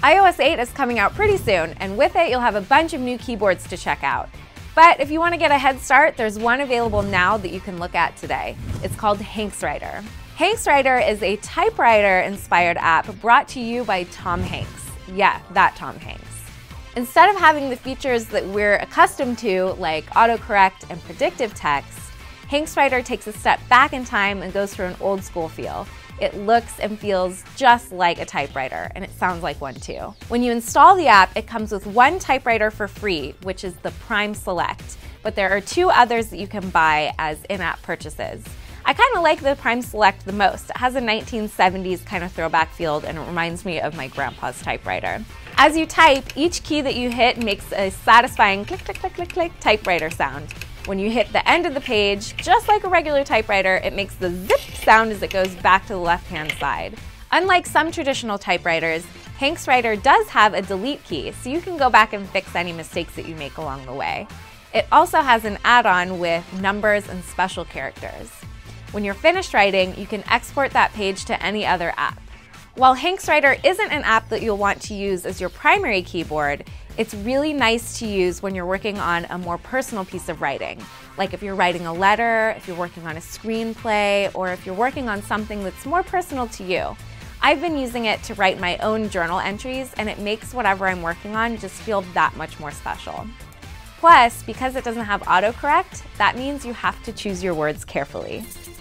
iOS 8 is coming out pretty soon, and with it you'll have a bunch of new keyboards to check out. But if you want to get a head start, there's one available now that you can look at today. It's called Hanx Writer. Hanx Writer is a typewriter-inspired app brought to you by Tom Hanks. Yeah, that Tom Hanks. Instead of having the features that we're accustomed to, like autocorrect and predictive text, Hanx Writer takes a step back in time and goes for an old school feel. It looks and feels just like a typewriter, and it sounds like one too. When you install the app, it comes with one typewriter for free, which is the Prime Select, but there are two others that you can buy as in-app purchases. I kind of like the Prime Select the most. It has a 1970s kind of throwback feel, and it reminds me of my grandpa's typewriter. As you type, each key that you hit makes a satisfying click, click, click, click, click typewriter sound. When you hit the end of the page, just like a regular typewriter, it makes the zip sound as it goes back to the left-hand side. Unlike some traditional typewriters, Hanx Writer does have a delete key, so you can go back and fix any mistakes that you make along the way. It also has an add-on with numbers and special characters. When you're finished writing, you can export that page to any other app. While Hanx Writer isn't an app that you'll want to use as your primary keyboard, it's really nice to use when you're working on a more personal piece of writing. Like if you're writing a letter, if you're working on a screenplay, or if you're working on something that's more personal to you. I've been using it to write my own journal entries, and it makes whatever I'm working on just feel that much more special. Plus, because it doesn't have autocorrect, that means you have to choose your words carefully.